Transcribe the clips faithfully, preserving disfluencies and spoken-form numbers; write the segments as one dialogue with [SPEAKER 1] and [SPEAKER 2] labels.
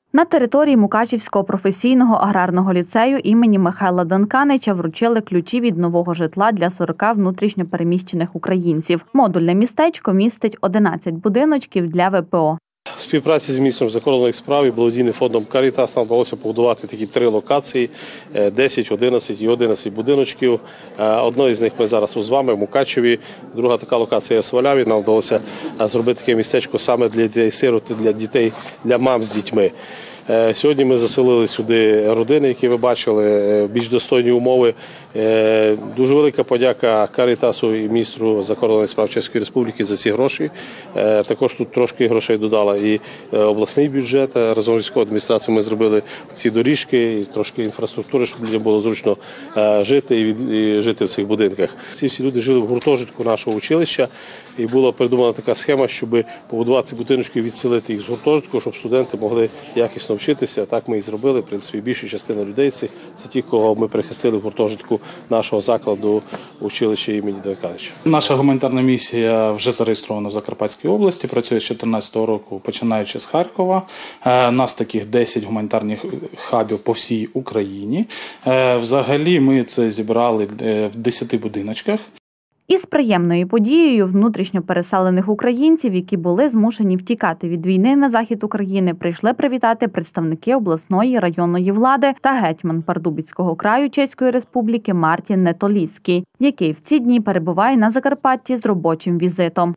[SPEAKER 1] На території Мукачівського професійного аграрного ліцею імені Михайла Данканича вручили ключі від нового житла для сорока внутрішньо переміщених українців. Модульне містечко містить одинадцять будиночків для ве пе о.
[SPEAKER 2] У співпраці з міністром закордонних справ і благодійним фондом «Карітас» нам вдалося побудувати такі три локації – десять, одинадцять і одинадцять будиночків. Одна із них ми зараз з вами в Мукачеві, друга така локація в Сваляві. Нам вдалося зробити таке містечко саме для дітей-сирот, для дітей, для мам з дітьми. Сьогодні ми заселили сюди родини, які ви бачили, більш достойні умови. Дуже велика подяка «Карітасу» і міністру закордонних справ Чеської Республіки за ці гроші. Також тут трошки грошей додала і обласний бюджет. Разом з військовою адміністрацією ми зробили ці доріжки, і трошки інфраструктури, щоб людям було зручно жити і жити в цих будинках. Ці всі люди жили в гуртожитку нашого училища, і була придумана така схема, щоб побудувати ці будиночки і відселити їх з гуртожитку, щоб студенти могли якісно вчитися. Так ми і зробили. В принципі, більша частина людей цих – це ті, кого ми прихистили в гуртожитку нашого закладу училища імені Данканича.
[SPEAKER 3] Наша гуманітарна місія вже зареєстрована в Закарпатській області, працює з дві тисячі чотирнадцятого року, починаючи з Харкова. У нас таких десять гуманітарних хабів по всій Україні. Взагалі ми це зібрали в десяти будиночках.
[SPEAKER 1] Із приємною подією внутрішньо переселених українців, які були змушені втікати від війни на захід України, прийшли привітати представники обласної районної влади та гетьман Пардубицького краю Чеської Республіки Мартін Нетоліцький, який в ці дні перебуває на Закарпатті з робочим візитом.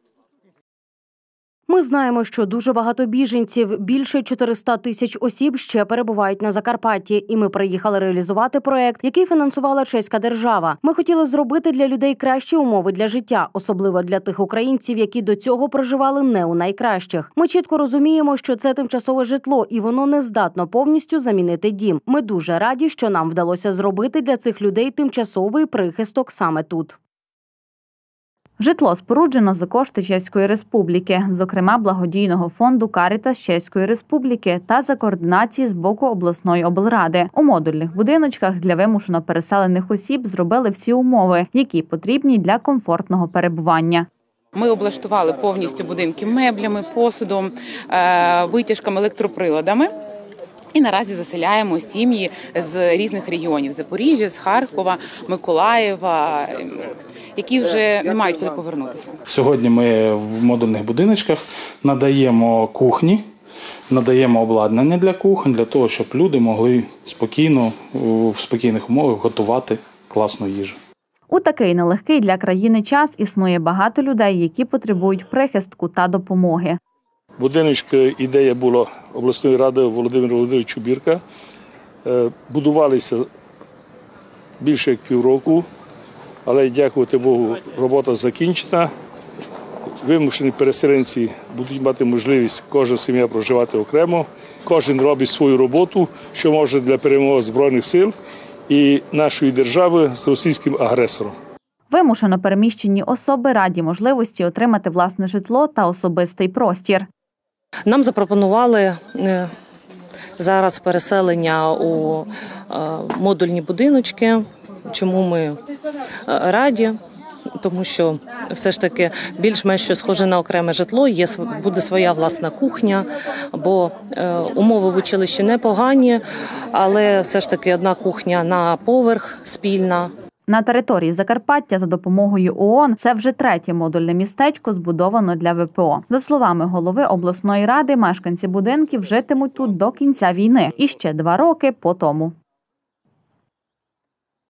[SPEAKER 4] Ми знаємо, що дуже багато біженців, більше чотириста тисяч осіб ще перебувають на Закарпатті. І ми приїхали реалізувати проект, який фінансувала чеська держава. Ми хотіли зробити для людей кращі умови для життя, особливо для тих українців, які до цього проживали не у найкращих. Ми чітко розуміємо, що це тимчасове житло, і воно не здатно повністю замінити дім. Ми дуже раді, що нам вдалося зробити для цих людей тимчасовий прихисток саме тут.
[SPEAKER 1] Житло споруджено за кошти Чеської Республіки, зокрема благодійного фонду «Карітас» Чеської Республіки та за координації з боку обласної облради. У модульних будиночках для вимушено переселених осіб зробили всі умови, які потрібні для комфортного перебування.
[SPEAKER 5] Ми облаштували повністю будинки меблями, посудом, витяжками, електроприладами. І наразі заселяємо сім'ї з різних регіонів – Запоріжжя, з Харкова, Миколаєва, які вже не мають куди повернутися.
[SPEAKER 3] Сьогодні ми в модульних будиночках надаємо кухні, надаємо обладнання для кухонь, для того, щоб люди могли спокійно, в спокійних умовах готувати класну їжу.
[SPEAKER 1] У такий нелегкий для країни час існує багато людей, які потребують прихистку та допомоги.
[SPEAKER 6] Будиночка, ідея була обласної ради Володимира Володимировича Бірка. Будувалися більше як півроку, але, дякувати Богу, робота закінчена. Вимушені переселенці будуть мати можливість кожна сім'я проживати окремо. Кожен робить свою роботу, що може для перемоги Збройних сил і нашої держави з російським агресором.
[SPEAKER 1] Вимушено переміщені особи раді можливості отримати власне житло та особистий простір.
[SPEAKER 7] Нам запропонували зараз переселення у модульні будиночки. Чому ми раді? Тому що все ж таки більш-менш що схоже на окреме житло, є, буде своя власна кухня, бо умови в училищі непогані, але все ж таки одна кухня на поверх спільна.
[SPEAKER 1] На території Закарпаття за допомогою ООН це вже третє модульне містечко збудовано для ве пе о. За словами голови обласної ради, мешканці будинків житимуть тут до кінця війни і ще два роки по тому.